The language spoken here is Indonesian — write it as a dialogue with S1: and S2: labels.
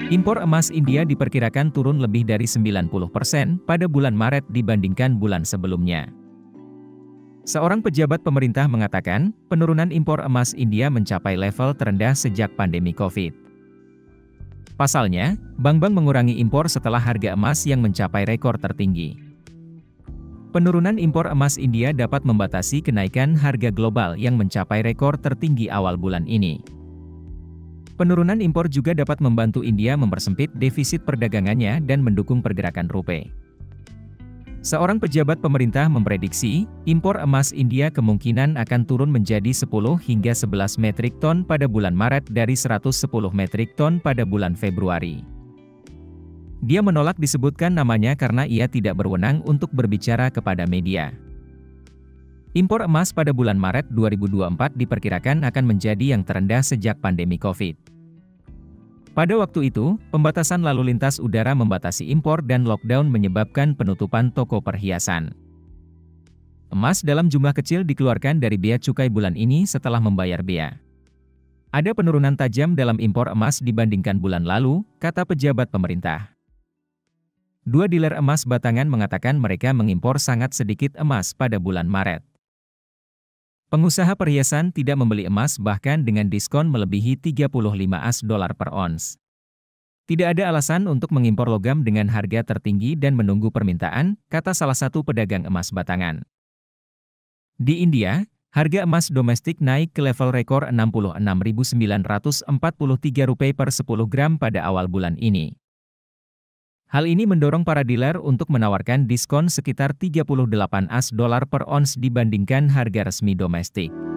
S1: Impor emas India diperkirakan turun lebih dari 90% pada bulan Maret dibandingkan bulan sebelumnya. Seorang pejabat pemerintah mengatakan, penurunan impor emas India mencapai level terendah sejak pandemi COVID. Pasalnya, bank-bank mengurangi impor setelah harga emas yang mencapai rekor tertinggi. Penurunan impor emas India dapat membatasi kenaikan harga global yang mencapai rekor tertinggi awal bulan ini. Penurunan impor juga dapat membantu India mempersempit defisit perdagangannya dan mendukung pergerakan rupiah. Seorang pejabat pemerintah memprediksi, impor emas India kemungkinan akan turun menjadi 10 hingga 11 metrik ton pada bulan Maret dari 110 metrik ton pada bulan Februari. Dia menolak disebutkan namanya karena ia tidak berwenang untuk berbicara kepada media. Impor emas pada bulan Maret 2024 diperkirakan akan menjadi yang terendah sejak pandemi COVID. Pada waktu itu, pembatasan lalu lintas udara membatasi impor dan lockdown menyebabkan penutupan toko perhiasan. Emas dalam jumlah kecil dikeluarkan dari bea cukai bulan ini setelah membayar bea. Ada penurunan tajam dalam impor emas dibandingkan bulan lalu, kata pejabat pemerintah. Dua dealer emas batangan mengatakan mereka mengimpor sangat sedikit emas pada bulan Maret. Pengusaha perhiasan tidak membeli emas bahkan dengan diskon melebihi 35 AS dolar per ons. Tidak ada alasan untuk mengimpor logam dengan harga tertinggi dan menunggu permintaan, kata salah satu pedagang emas batangan. Di India, harga emas domestik naik ke level rekor Rp66.943 per 10 gram pada awal bulan ini. Hal ini mendorong para dealer untuk menawarkan diskon sekitar 38 AS dolar per ons dibandingkan harga resmi domestik.